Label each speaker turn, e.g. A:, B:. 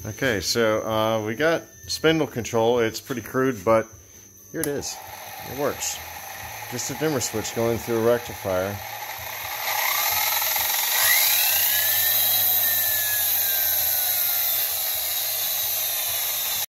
A: Okay, so we got spindle control. It's pretty crude, but here it is. It works. Just a dimmer switch going through a rectifier.